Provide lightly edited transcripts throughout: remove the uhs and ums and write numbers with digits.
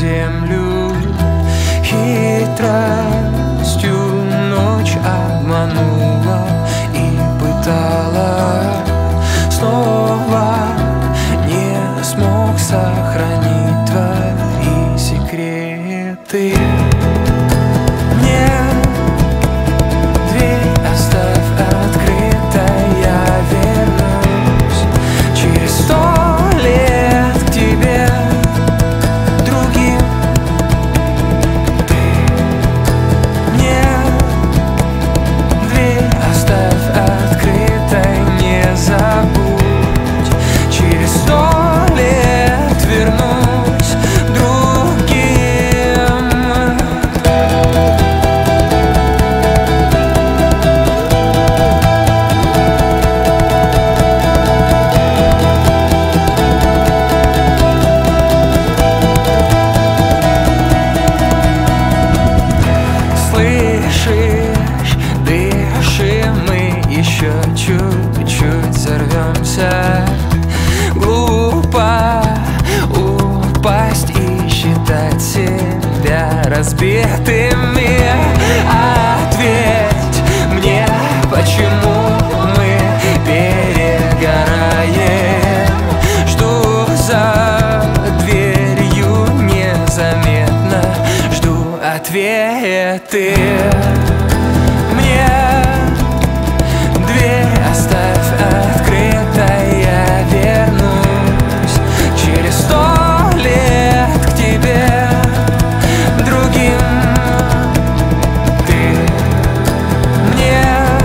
землю. Хитростью ночь обманула и пытала, снова не смог сохранить твои секреты. Мне дверь оставь открытой, я вернусь через 100 лет к тебе другим. Ты мне дверь оставь открытой, не забудь, через 100 лет вернусь другим. Слышишь, дышим мы еще чуть-чуть, взорвемся. Глупо упасть и считать себя разбитыми. Ответь мне, почему мы перегораем? Жду за дверью незаметно, жду ответы. Мне дверь оставь открытой, я вернусь через 100 лет к тебе другим. Ты мне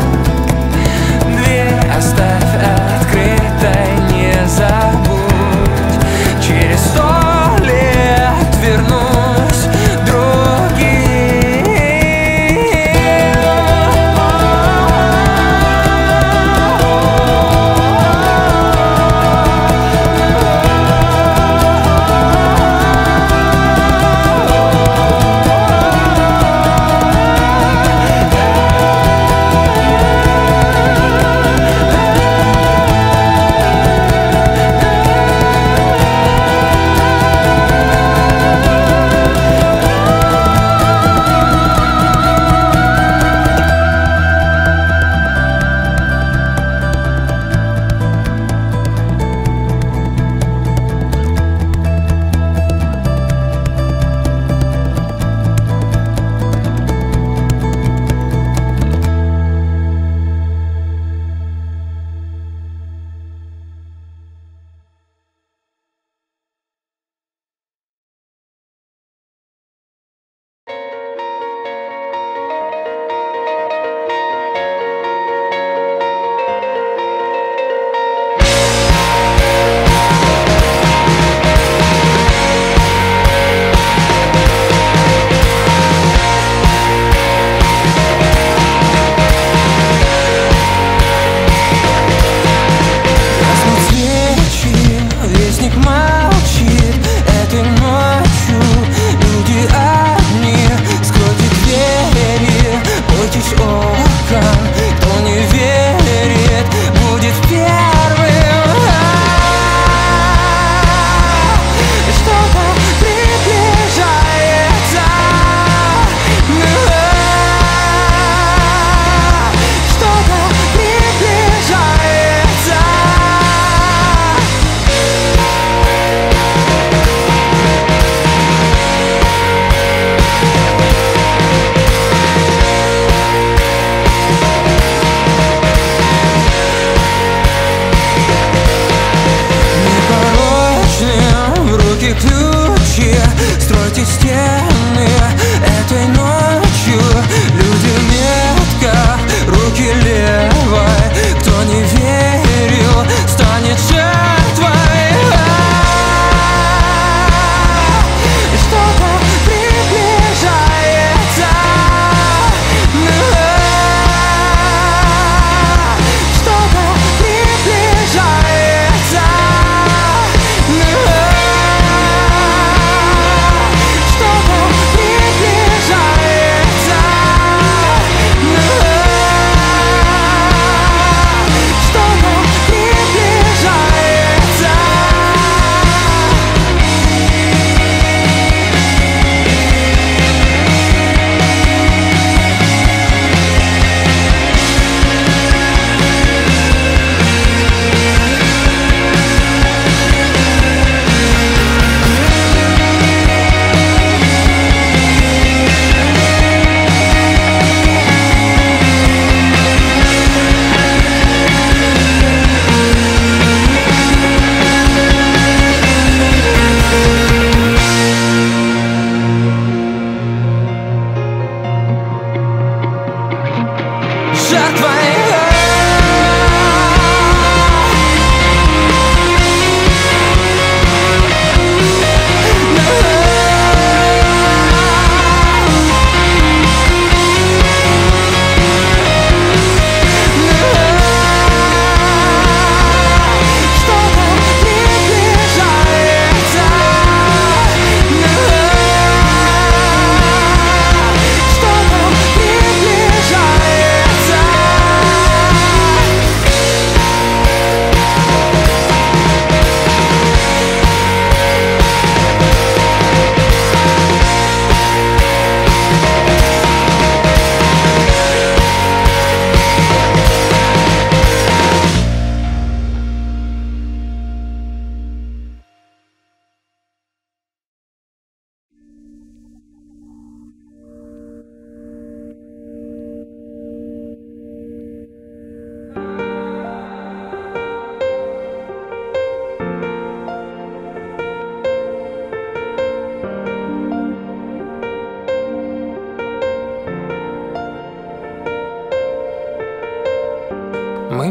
дверь оставь открытой, не забудь, через 100 лет вернусь другим.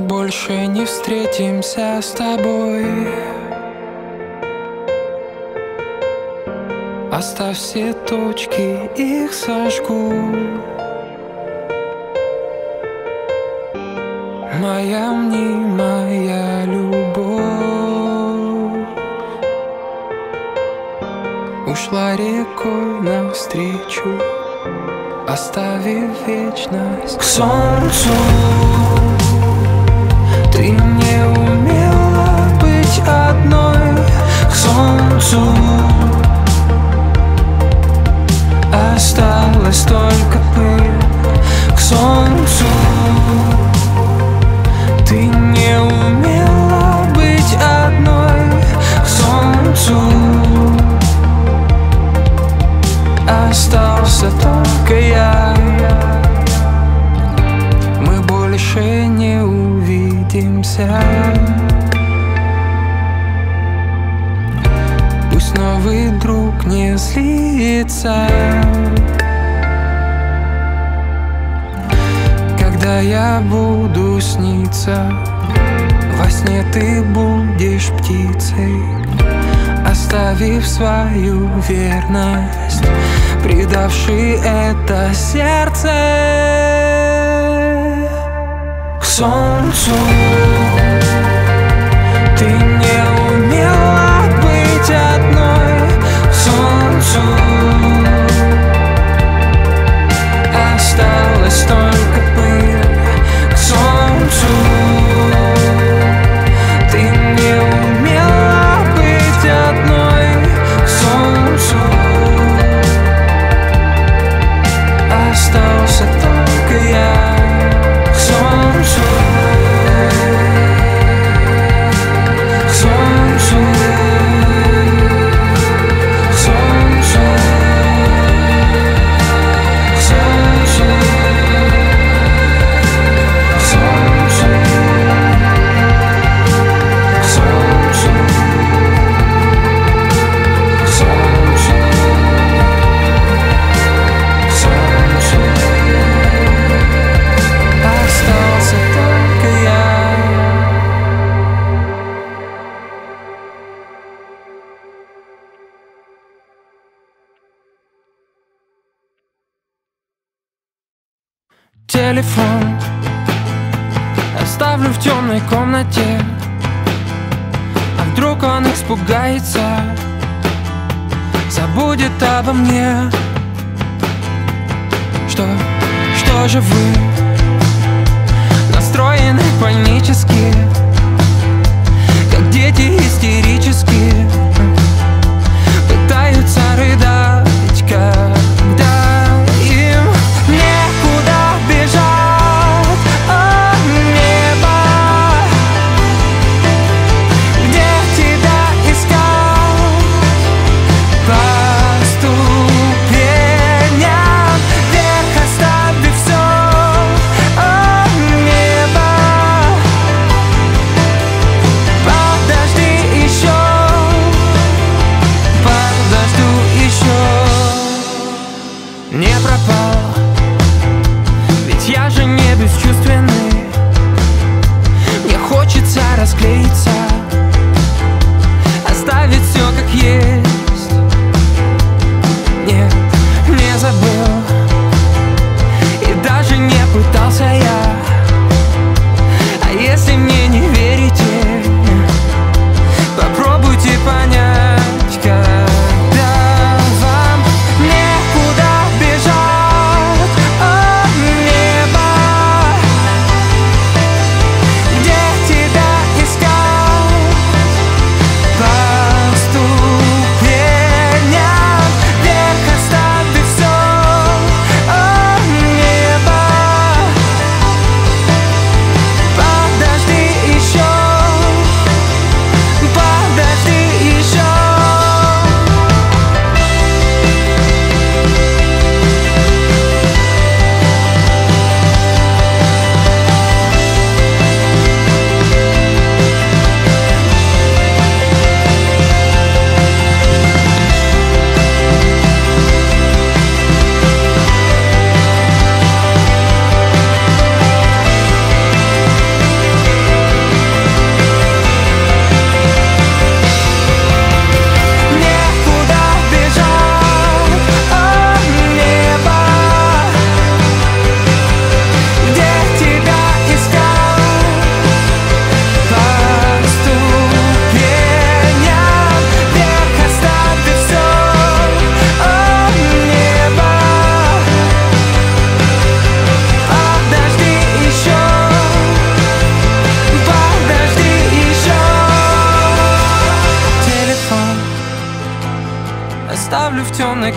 больше не встретимся с тобой. Оставь все точки, их сожгу. Моя мнимая любовь ушла рекой навстречу, оставив вечность к солнцу. Ты не умела быть одной к солнцу. Осталась только пыль к солнцу. Ты не умела быть одной к солнцу. Остался только я. Мы больше не увидимся. Пусть новый друг не злится, когда я буду сниться. Во сне ты будешь птицей, оставив свою верность, предавший это сердце к солнцу. Ты не умела быть одной к солнцу. Осталась только пыль к солнцу. Ты не умела быть одной к солнцу. Остался только я к солнцу. К солнцу. К солнцу. К солнцу. К солнцу. К солнцу. К солнцу. К солнцу. Остался только я. Телефон оставлю в темной комнате. А вдруг он испугается, забудет обо мне. Что же вы настроены панически, как дети истерически пытаются рыдать, когда им некуда бежать. О, небо, где тебя искать? По ступеням вверх оставив все. О, небо, подожди еще, подожду еще. Не пропал, ведь я же не бесчувственный. Мне хочется расклеиться, оставить все как есть. Нет, не забыл, и даже не пытался я. А если мне не верите, попробуйте понять, когда вам некуда бежать. О, небо, где тебя искать?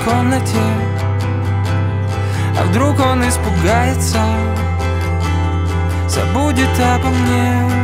комнате. А вдруг он испугается, забудет обо мне.